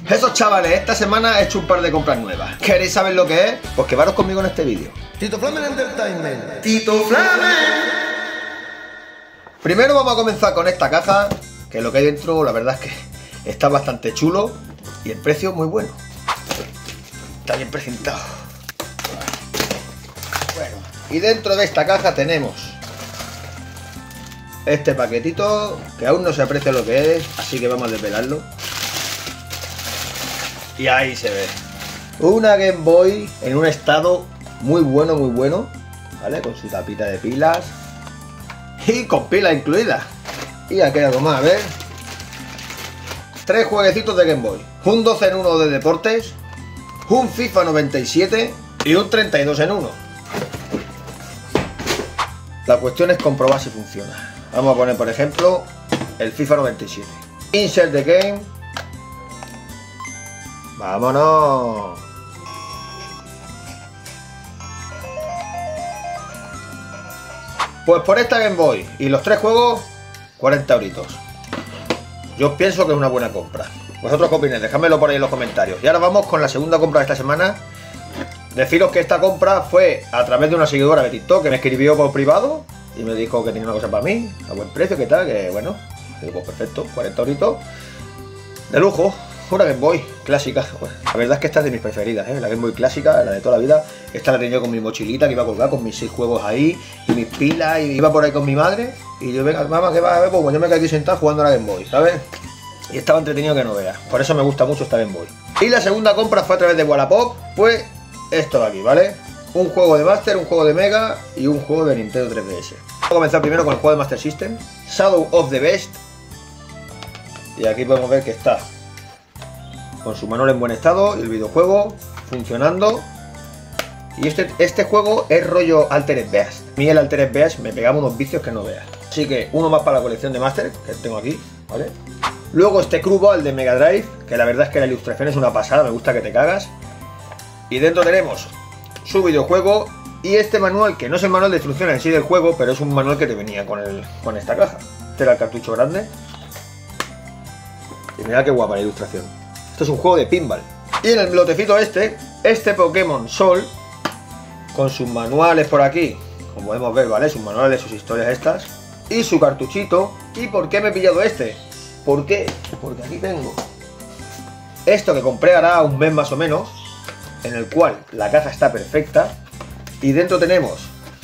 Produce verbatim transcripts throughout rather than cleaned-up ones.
Eso, chavales, esta semana he hecho un par de compras nuevas. ¿Queréis saber lo que es? Pues quedaros conmigo en este vídeo. Tito Flamen Entertainment. ¡Tito Flamen! Primero vamos a comenzar con esta caja, que lo que hay dentro, la verdad es que está bastante chulo y el precio muy bueno. Está bien presentado. Bueno, y dentro de esta caja tenemos este paquetito, que aún no se aprecia lo que es, así que vamos a desvelarlo. Y ahí se ve. Una Game Boy en un estado muy bueno, muy bueno, ¿vale? Con su tapita de pilas. Y con pilas incluidas. Y aquí hay algo más, a ver. Tres jueguecitos de Game Boy. Un doce en uno de deportes, un FIFA noventa y siete y un treinta y dos en uno. La cuestión es comprobar si funciona. Vamos a poner, por ejemplo, el FIFA noventa y siete. Insert the game. ¡Vámonos! Pues por esta Game Boy y los tres juegos, cuarenta euritos. Yo pienso que es una buena compra. ¿Vosotros qué opináis? Dejádmelo por ahí en los comentarios. Y ahora vamos con la segunda compra de esta semana. Deciros que esta compra fue a través de una seguidora de TikTok que me escribió por privado y me dijo que tenía una cosa para mí, a buen precio, que tal, que bueno, digo, pues perfecto, cuarenta euritos. De lujo. Una Game Boy clásica. Bueno, la verdad es que esta es de mis preferidas, ¿eh? La Game Boy clásica, la de toda la vida. Esta la tenía con mi mochilita que iba a colgar con mis seis juegos ahí y mis pilas, y iba por ahí con mi madre. Y yo, venga, mamá, ¿qué vas a ver? Pues yo me quedé aquí sentado jugando a la Game Boy, ¿sabes? Y estaba entretenido que no veas. Por eso me gusta mucho esta Game Boy. Y la segunda compra fue a través de Wallapop. Pues esto de aquí, ¿vale? Un juego de Master, un juego de Mega y un juego de Nintendo tres D S. Vamos a comenzar primero con el juego de Master System, Shadow of the Beast. Y aquí podemos ver que está con su manual en buen estado y el videojuego funcionando. Y este, este juego es rollo Altered Beast. A mí el Altered Beast me pegaba unos vicios que no veas. Así que uno más para la colección de Master, que tengo aquí, ¿vale? Luego este Screwball de Mega Drive, que la verdad es que la ilustración es una pasada, me gusta que te cagas. Y dentro tenemos su videojuego y este manual, que no es el manual de instrucciones en sí del juego, pero es un manual que te venía con, el, con esta caja. Este era el cartucho grande. Y mira qué guapa la ilustración. Esto es un juego de pinball. Y en el lotecito este, este Pokémon Sol, con sus manuales por aquí, como podemos ver, ¿vale? Sus manuales, sus historias estas, y su cartuchito. ¿Y por qué me he pillado este? ¿Por qué? Porque aquí tengo esto que compré hará un mes más o menos, en el cual la caja está perfecta. Y dentro tenemos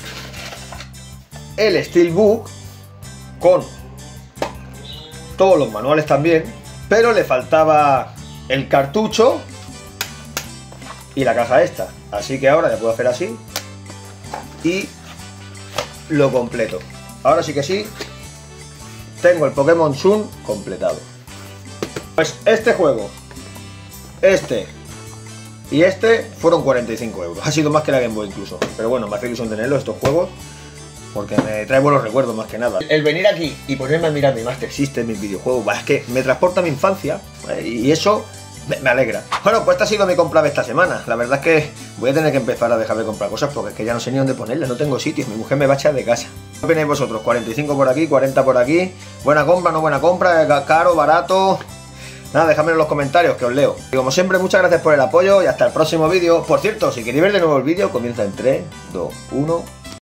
el Steelbook con todos los manuales también, pero le faltaba el cartucho y la caja esta. Así que ahora ya puedo hacer así y lo completo. Ahora sí que sí, tengo el Pokémon Sun completado. Pues este juego, este y este fueron cuarenta y cinco euros. Ha sido más que la Game Boy incluso. Pero bueno, me hace ilusión tenerlos estos juegos, porque me trae buenos recuerdos más que nada. El venir aquí y ponerme a mirar mi Master System, mis videojuegos, es que me transporta a mi infancia, ¿vale? Y eso me, me alegra. Bueno, pues esta ha sido mi compra de esta semana. La verdad es que voy a tener que empezar a dejar de comprar cosas porque es que ya no sé ni dónde ponerlas, no tengo sitios. Mi mujer me va a echar de casa. ¿Qué opináis vosotros? cuarenta y cinco por aquí, cuarenta por aquí. ¿Buena compra, no buena compra? ¿Caro, barato? Nada, dejadme en los comentarios que os leo. Y como siempre, muchas gracias por el apoyo y hasta el próximo vídeo. Por cierto, si queréis ver de nuevo el vídeo, comienza en tres, dos, uno...